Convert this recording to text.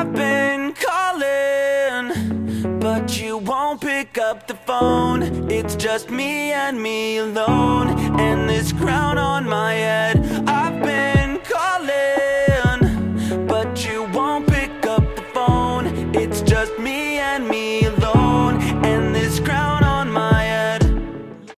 I've been calling, but you won't pick up the phone. It's just me and me alone, and this crown on my head. I've been calling, but you won't pick up the phone. It's just me and me alone, and